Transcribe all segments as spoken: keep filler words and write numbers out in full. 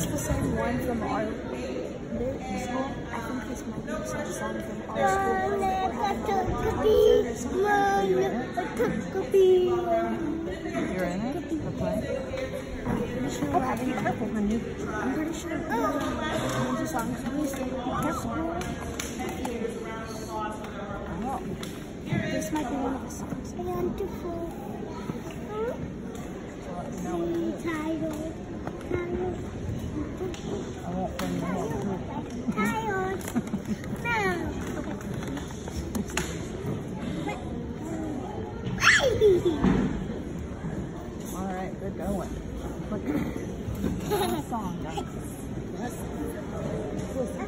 this the same one from our school? I think this might be such a song from our school. You're in it? Okay. I'm pretty sure we're having a careful, honey. I'm pretty sure we're having a song. Please be careful. Oh. This might be one of the songs. Wonderful. Title. I won't bring them up. Title. No. All right, good going. Look at the song, guys. Listen. Listen.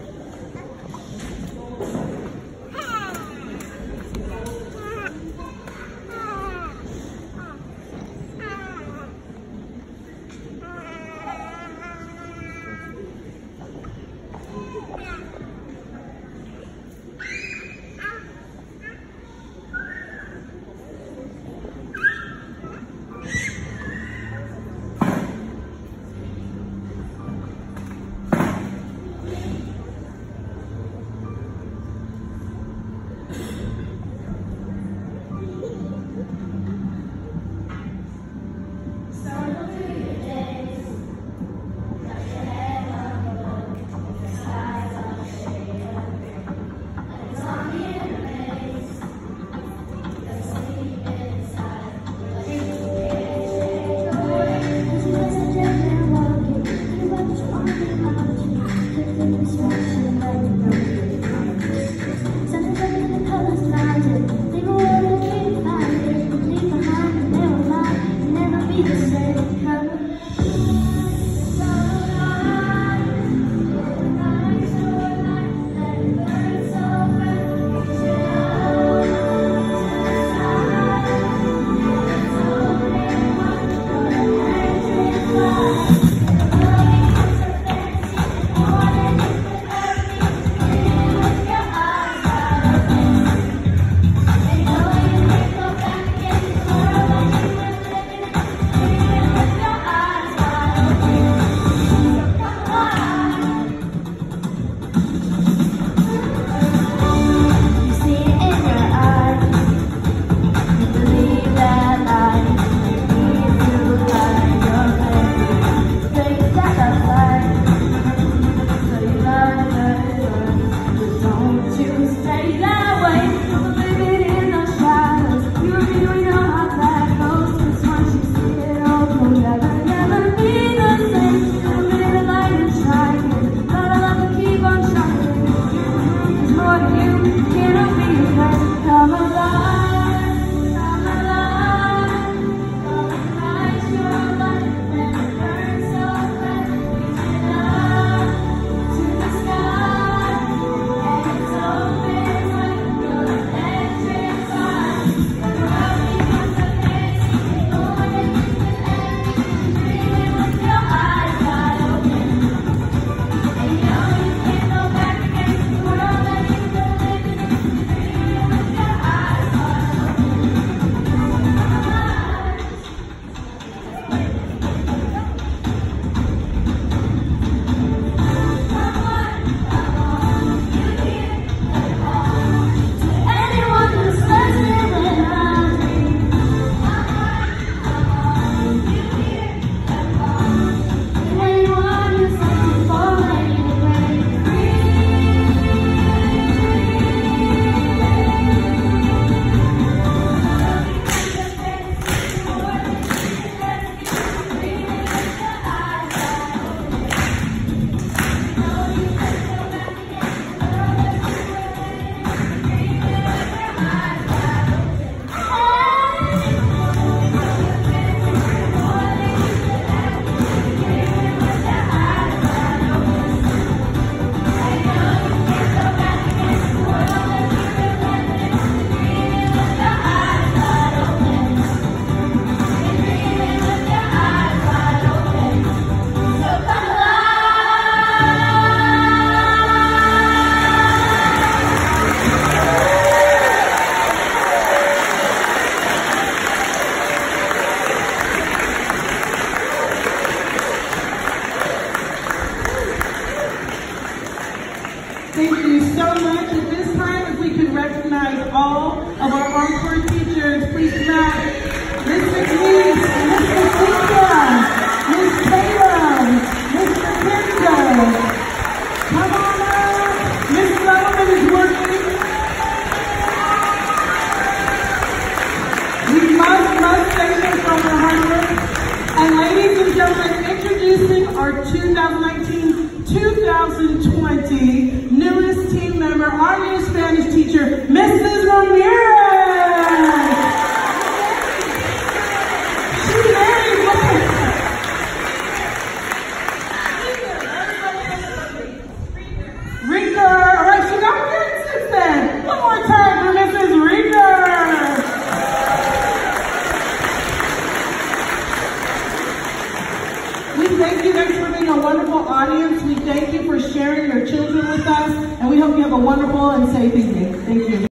Thank you so much. At this time, if we could recognize all of our encore teachers, please clap. Miss McNeese, Miss Cynthia, Miss Taylor, Mister Pinto. Come on up. Miss Sullivan is working. We must, must thank them for their hard work. And ladies and gentlemen, introducing our two thousand nineteen two thousand twenty newest team member, our new Spanish teacher, Missus Ramirez. She's very good. Rika. All right, she got good since then. One more time for Missus Rika. We thank you guys for being a wonderful audience. We thank you for sharing your children with us, and we hope you have a wonderful and safe evening. Thank you.